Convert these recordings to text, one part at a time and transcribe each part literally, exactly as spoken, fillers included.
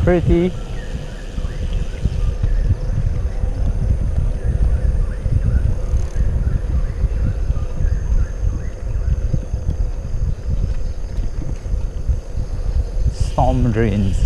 pretty. Storm drains.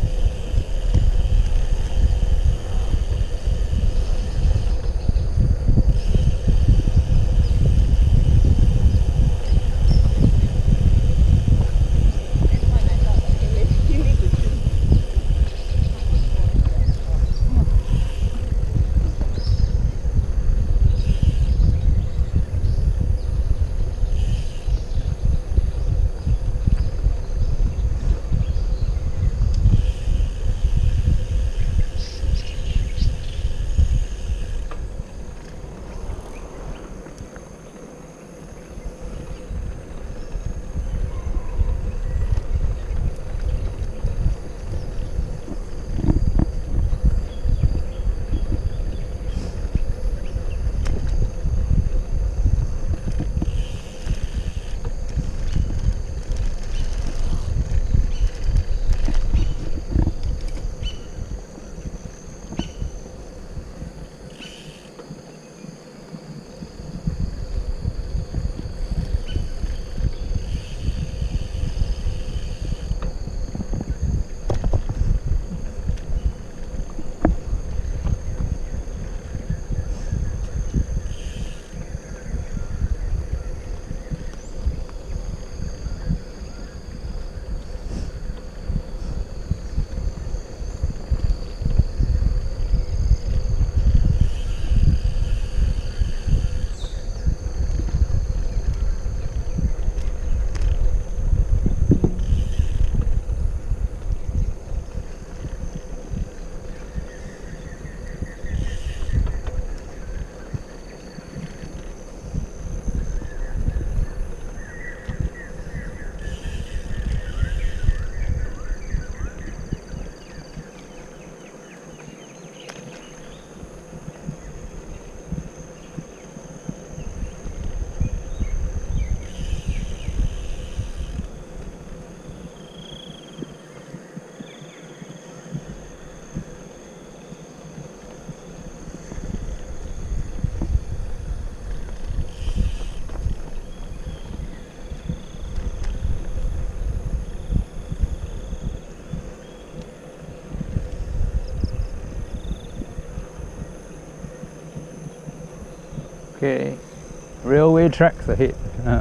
Okay, railway tracks ahead. Uh.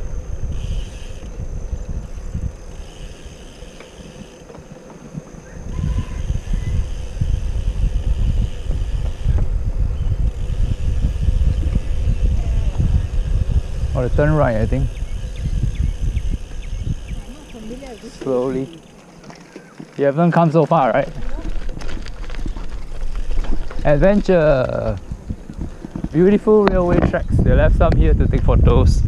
Or turn right, I think. Slowly. You haven't come so far, right? Adventure! Beautiful railway tracks. They left some here to take photos.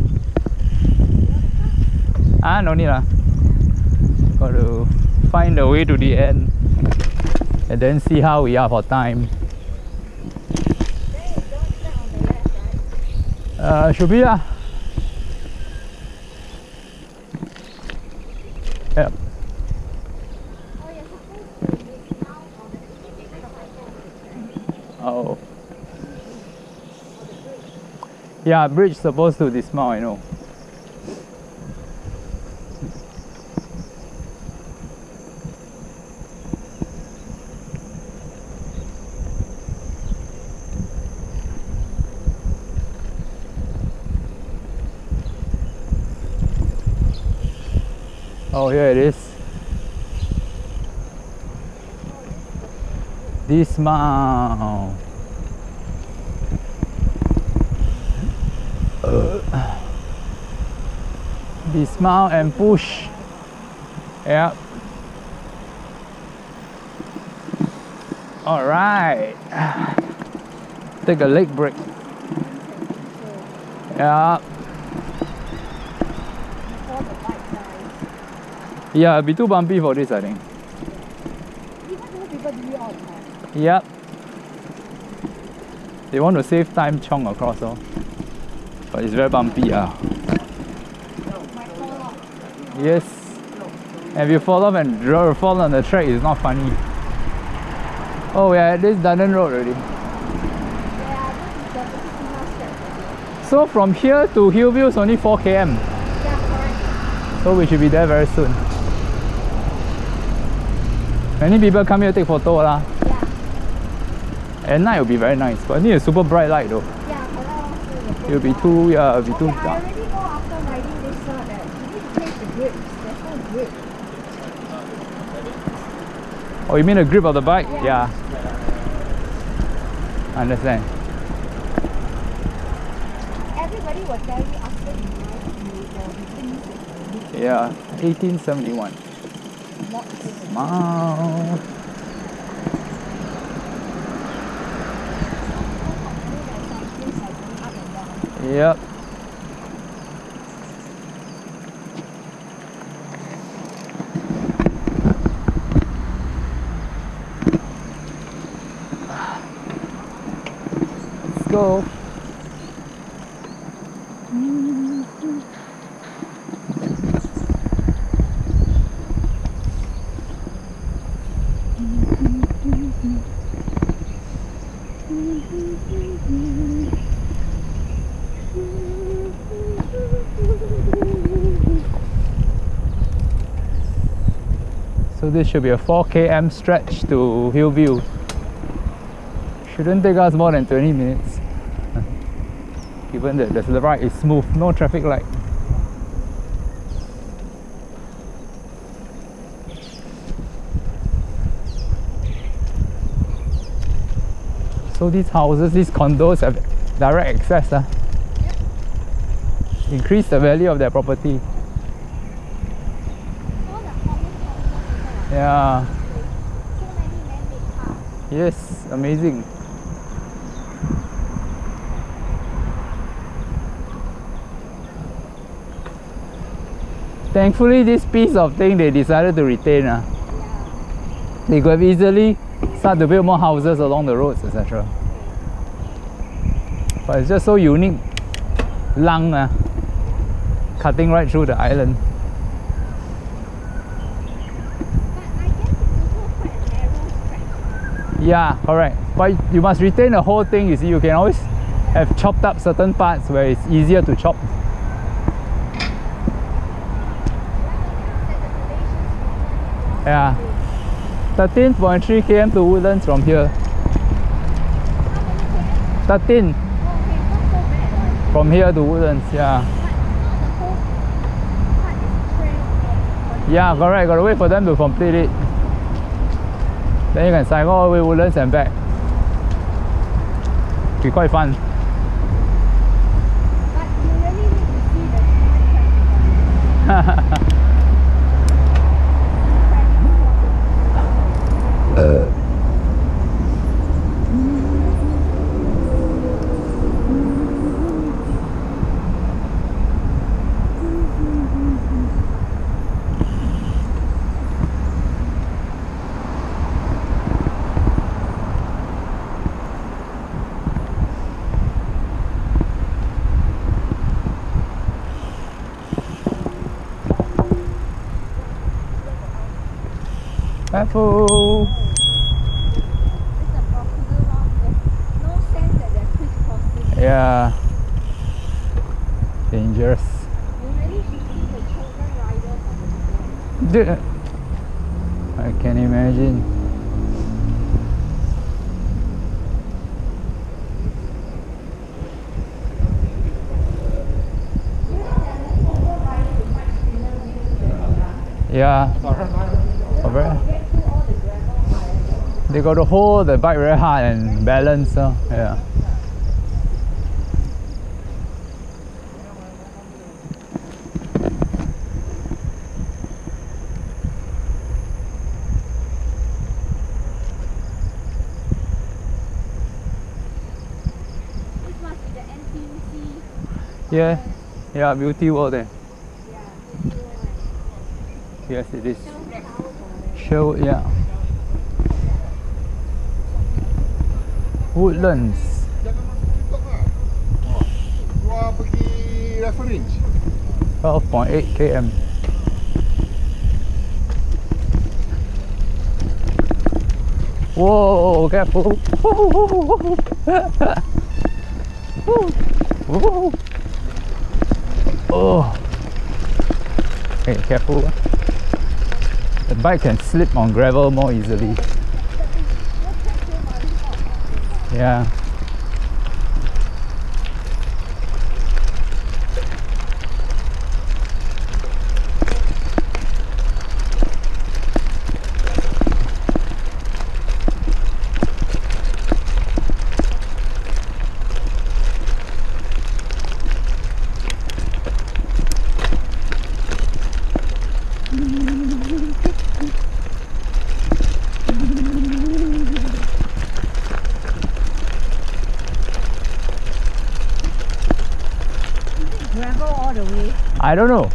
Ah, no need lah. Got to find the way to the end and then see how we are for time. Uh, should be lah. Yep. Oh. Yeah, bridge supposed to dismount, I know. Oh, here it is. Dismount. Uh, dismount and push. Yep. All right. Take a leg break. Yeah. Yeah, it'll be too bumpy for this, I think. Yep. They want to save time chong across, oh. But it's very bumpy, ah. Yes. And if you fall off and draw, fall on the track, it's not funny. Oh, we're at this Dunearn Road already. Yeah, this is the Dismount stretch. So from here to Hillview is only four kilometers. Yeah, correct. So we should be there very soon. Many people come here to take photo lah. Yeah. At night it will be very nice, but I need a super bright light though. Yeah, correct. It will be too, yeah, it will be okay, too I dark. already know after riding this uh, that you need to change the grips. There's no grip. Oh, you mean the grip of the bike? Yeah. I understand. Everybody will tell you after you ride, you will be things. Yeah, eighteen seventy-one. Not Dismount. Yep. Let's go. So this should be a four kilometer stretch to Hillview. Shouldn't take us more than twenty minutes. Given that the ride is smooth, no traffic light. So these houses, these condos have direct access. Uh. Increase the value of their property. Yeah. so many man-made cars. Yes, amazing. Thankfully, this piece of thing they decided to retain. Uh. Yeah. They could have easily start to build more houses along the roads, et cetera. But it's just so unique. Lung, uh, cutting right through the island. Yeah, correct. But you must retain the whole thing. You see, you can always have chopped up certain parts where it's easier to chop. Yeah, thirteen point three kilometers to Woodlands from here. thirteen from here to Woodlands. Yeah. Yeah, correct. Got to wait for them to complete it. Then you can cycle all the way Woodlands and back. Be quite fun. But you really need to see the traffic. uh. Careful! It's a popular one. There's no sense that they're crisscrossing. Yeah. Dangerous. You really should see the children riders on the road. I can imagine. Yeah. Oh, very, they got to hold the bike very hard and balance. So, yeah. This must be the N T U C. Yeah. Yeah, beauty world there. Yeah, this is one. Yes, it is. Show, yeah. Woodlands. Keluar pergi reference. twelve point eight kilometers. Whoa, careful. Oh. Okay, careful. The bike can slip on gravel more easily. Yeah. Gravel all the way. I don't know.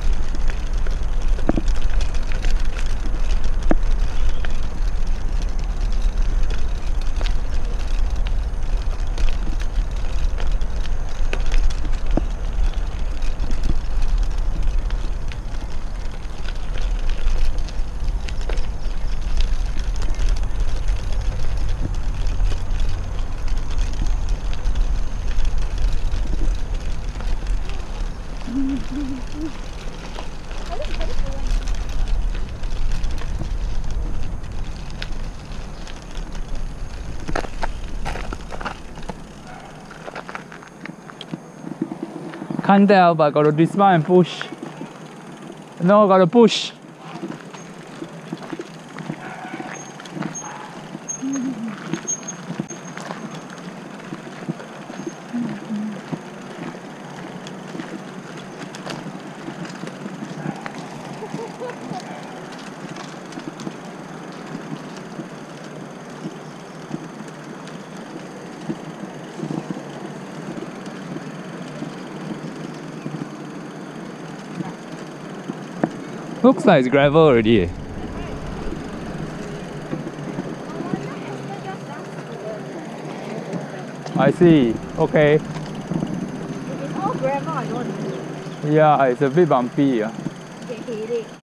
Can't tell, but got to dismount and push. No, got to push. Looks like it's gravel already. I see. Okay. If it's all gravel, I don't want to do it. Yeah, it's a bit bumpy. Yeah. Get headache.